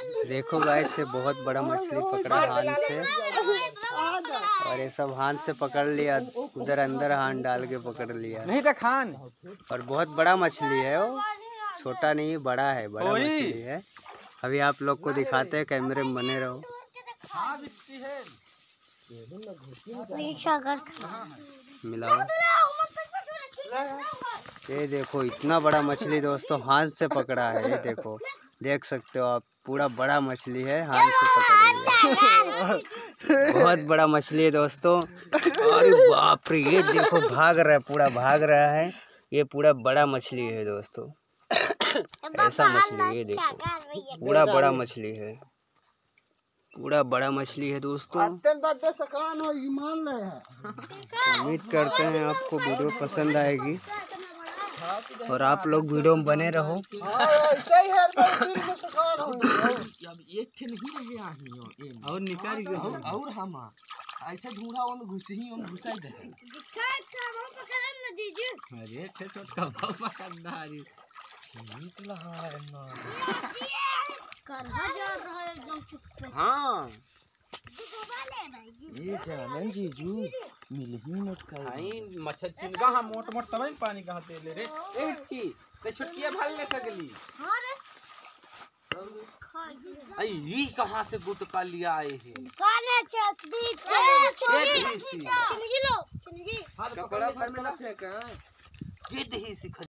देखो गाइस से बहुत बड़ा मछली पकड़ा हाथ से, और ये सब हाथ से पकड़ लिया, उधर अंदर हाथ डाल के पकड़ लिया। नहीं तो खान, और बहुत बड़ा मछली है वो, छोटा नहीं बड़ा है, बड़ा मछली है। अभी आप लोग को दिखाते हैं, कैमरे में बने रहो। मिलाओ, ये देखो इतना बड़ा मछली दोस्तों हाथ से पकड़ा है। ये देखो, देख सकते हो आप, पूरा बड़ा मछली है, हाथ से पकड़ लिया। बहुत बड़ा मछली है दोस्तों। अरे बाप रे, ये देखो भाग रहा है, पूरा भाग रहा है। ये पूरा बड़ा मछली है दोस्तों, ऐसा मछली, ये देखो पूरा बड़ा मछली है, पूरा बड़ा मछली है दोस्तों। उम्मीद करते हैं आपको वीडियो पसंद आएगी, और आप लोग वीडियो में बने रहो। और निकाल और हम ऐसे ढूंढा वो घुसी ही हम घुसाई दे। अरे छोटा पकड़ना रे, निकला है ना, करहा जा रहा है एकदम चुप। हाँ ये जानन जीजू मिल ही मत कर आई मच्छर चिंगा हम मोट मोट तब पानी कहां दे ले रे। ए की ते छुटकिया भाल ले सकली। हां रे आई ई कहां से गुटका लिया आए है। काने चटनी चिनगी लो चिनगी कपड़ा भर में ना फेंका ये दही सी